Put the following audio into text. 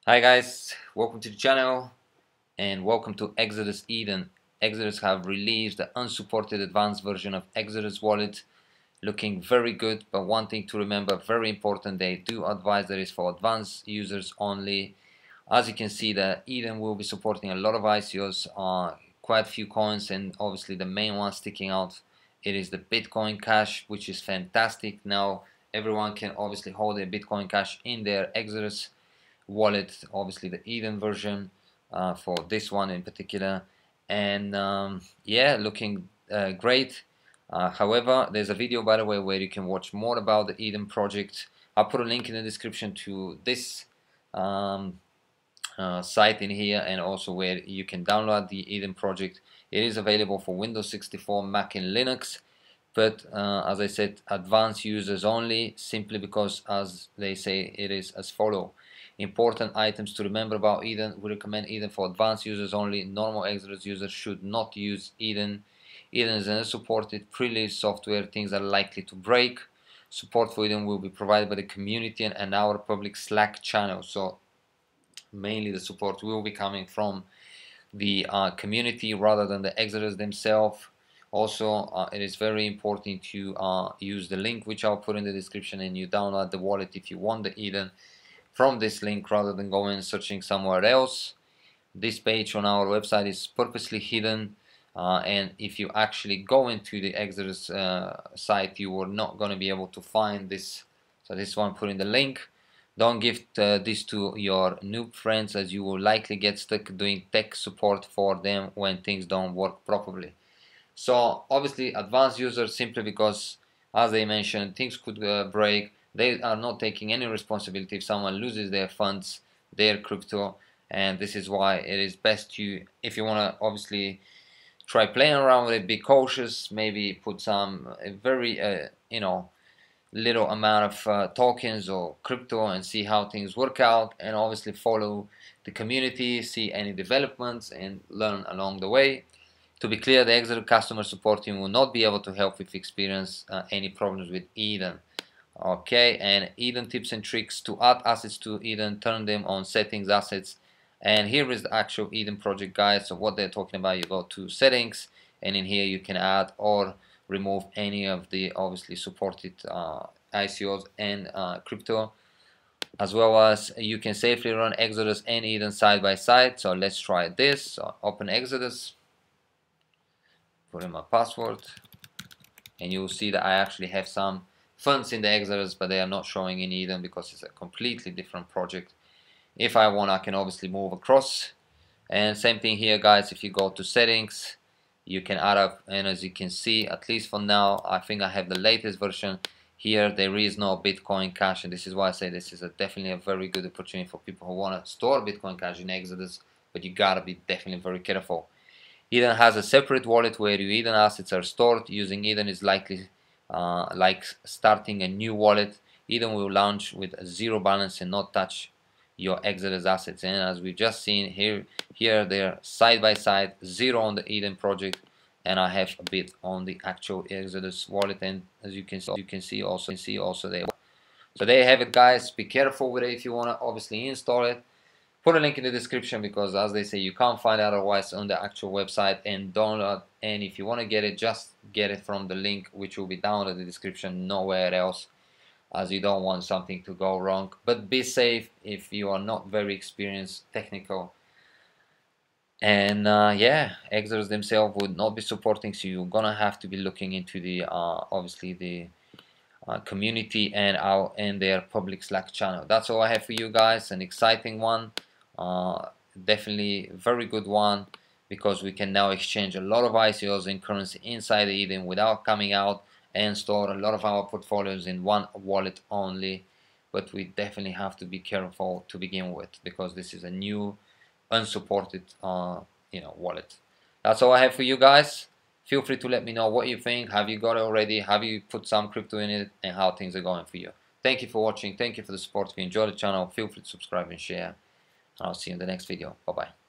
Hi guys, welcome to the channel and welcome to Exodus Eden. Exodus have released the unsupported advanced version of Exodus wallet, looking very good, but one thing to remember, very important, they do advise that it's for advanced users only. As you can see, the Eden will be supporting a lot of ICOs, quite a few coins, and obviously the main one sticking out, it is the Bitcoin Cash, which is fantastic. Now everyone can obviously hold their Bitcoin Cash in their Exodus wallet, obviously the Eden version for this one in particular, and yeah, looking great. However, there's a video, by the way, where you can watch more about the Eden project. I'll put a link in the description to this site in here, and also where you can download the Eden project. It is available for Windows 64, Mac and Linux, but as I said, advanced users only, simply because, as they say, it is as follow. Important items to remember about Eden: we recommend Eden for advanced users only. Normal Exodus users should not use Eden. Eden is unsupported pre-release software. Things are likely to break. Support for Eden will be provided by the community and our public Slack channel. So mainly the support will be coming from the community rather than the Exodus themselves. Also, it is very important to use the link which I'll put in the description, and you download the wallet if you want the Eden from this link rather than going and searching somewhere else. This page on our website is purposely hidden, and if you actually go into the Exodus site, you are not going to be able to find this. So this one, put in the link. Don't give this to your noob friends, as you will likely get stuck doing tech support for them when things don't work properly. So obviously advanced users, simply because, as they mentioned, things could break. They are not taking any responsibility if someone loses their funds, their crypto, and this is why it is best to, if you want to obviously try playing around with it, be cautious, maybe put some very little amount of tokens or crypto and see how things work out, and obviously follow the community, see any developments and learn along the way. To be clear, the Exodus customer support team will not be able to help if you experience any problems with Eden. Okay, and Eden tips and tricks: to add assets to Eden, turn them on settings, assets, and here is the actual Eden project guide. So what they're talking about, you go to settings, and in here you can add or remove any of the obviously supported ICOs and crypto, as well as you can safely run Exodus and Eden side by side. So let's try this. So open Exodus, put in my password, and you'll see that I actually have some funds in the Exodus, but they are not showing in Eden because it's a completely different project. If I want, I can obviously move across, and same thing here, guys. If you go to settings, you can add up, and as you can see, at least for now, I think I have the latest version here. There is no Bitcoin Cash, and this is why I say this is definitely a very good opportunity for people who want to store Bitcoin Cash in Exodus, but you gotta be definitely very careful. Eden has a separate wallet where your Eden assets are stored. Using Eden is likely like starting a new wallet. Eden will launch with a zero balance and not touch your Exodus assets. And as we've just seen here they're side by side, zero on the Eden project, and I have a bit on the actual Exodus wallet. And as you can see also there. So there you have it, guys. Be careful with it if you want to obviously install it. Put a link in the description, because as they say, you can't find it otherwise on the actual website, and download. And if you want to get it, just get it from the link which will be down in the description, nowhere else, as you don't want something to go wrong. But be safe if you are not very experienced technical. And yeah, Exodus themselves would not be supporting, so you're gonna have to be looking into the obviously the community and their public Slack channel. That's all I have for you guys. An exciting one, definitely very good one, because we can now exchange a lot of ICOs and currency inside Eden without coming out, and store a lot of our portfolios in one wallet only. But we definitely have to be careful to begin with, because this is a new unsupported wallet. That's all I have for you guys. Feel free to let me know what you think. Have you got it already? Have you put some crypto in it? And how things are going for you. Thank you for watching. Thank you for the support. If you enjoyed the channel, feel free to subscribe and share. I'll see you in the next video. Bye bye.